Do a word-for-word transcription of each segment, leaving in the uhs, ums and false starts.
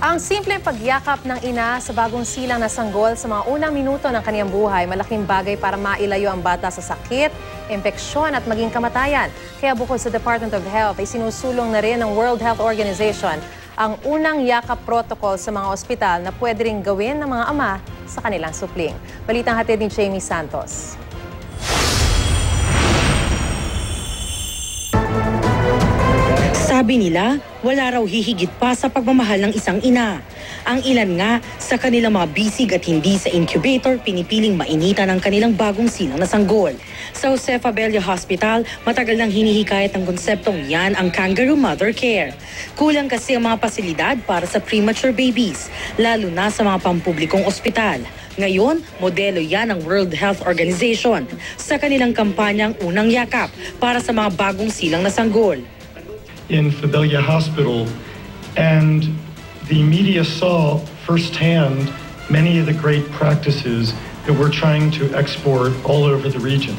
Ang simpleng pagyakap ng ina sa bagong silang na sanggol sa mga unang minuto ng kaniyang buhay, malaking bagay para mailayo ang bata sa sakit, impeksyon at maging kamatayan. Kaya bukod sa Department of Health, ay sinusulong na rin ng World Health Organization ang unang yakap protocol sa mga ospital na pwede ring gawin ng mga ama sa kanilang supling. Balitang hatid ni Jamie Santos. Sabi nila, wala raw hihigit pa sa pagmamahal ng isang ina. Ang ilan nga sa kanilang mga bisig at hindi sa incubator pinipiling mainitan ang kanilang bagong silang na sanggol. Sa Jose Fabella Hospital, matagal nang hinihikayat ng konseptong yan ang kangaroo mother care. Kulang kasi ang mga pasilidad para sa premature babies, lalo na sa mga pampublikong ospital. Ngayon, modelo yan ng World Health Organization sa kanilang kampanyang Unang Yakap para sa mga bagong silang na sanggol. In Fabella Hospital, and the media saw firsthand many of the great practices that we're trying to export all over the region.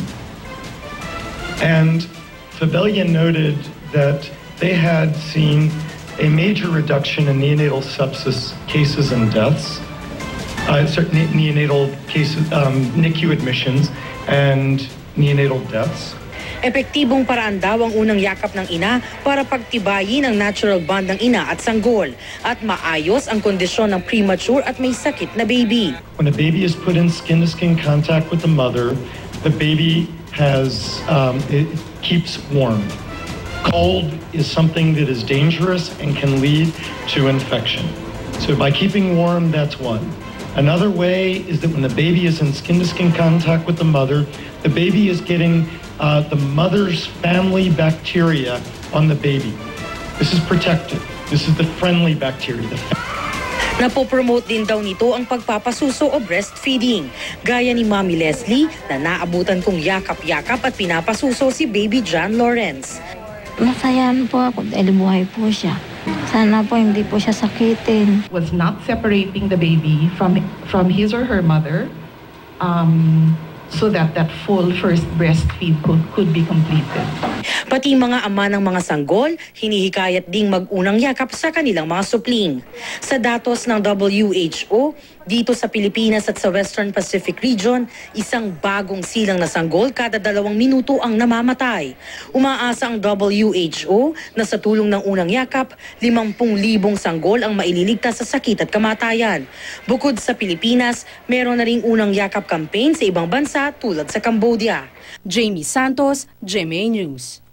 And Fabella noted that they had seen a major reduction in neonatal sepsis cases and deaths, uh, certain neonatal cases, um, N I C U admissions, and neonatal deaths. Epektibong paraan daw ang unang yakap ng ina para pagtibayin ang natural bond ng ina at sanggol at maayos ang kondisyon ng premature at may sakit na baby. When a baby is put in skin-to-skin contact with the mother, the baby has, um, it keeps warm. Cold is something that is dangerous and can lead to infection. So by keeping warm, that's one. Another way is that when the baby is in skin-to-skin contact with the mother, the baby is getting Uh, the mother's family bacteria on the baby. This is protected. This is the friendly bacteria. The Napopromote din daw nito ang pagpapasuso o breastfeeding. Gaya ni Mami Leslie na naabutan kong yakap-yakap at pinapasuso si baby John Lawrence. Masaya po ako dahil buhay po siya. Sana po hindi po siya sakitin. Was not separating the baby from, from his or her mother. Um, so that that full first breastfeed could, could be completed. Pati mga ama ng mga sanggol, hinihikayat ding mag-unang yakap sa kanilang mga supling. Sa datos ng W H O, dito sa Pilipinas at sa Western Pacific Region, isang bagong silang na sanggol kada dalawang minuto ang namamatay. Umaasa ang W H O na sa tulong ng unang yakap, limampung libong sanggol ang maililigtas sa sakit at kamatayan. Bukod sa Pilipinas, meron na ring unang yakap campaign sa ibang bansa tulad sa Cambodia. Jamie Santos, G M A News.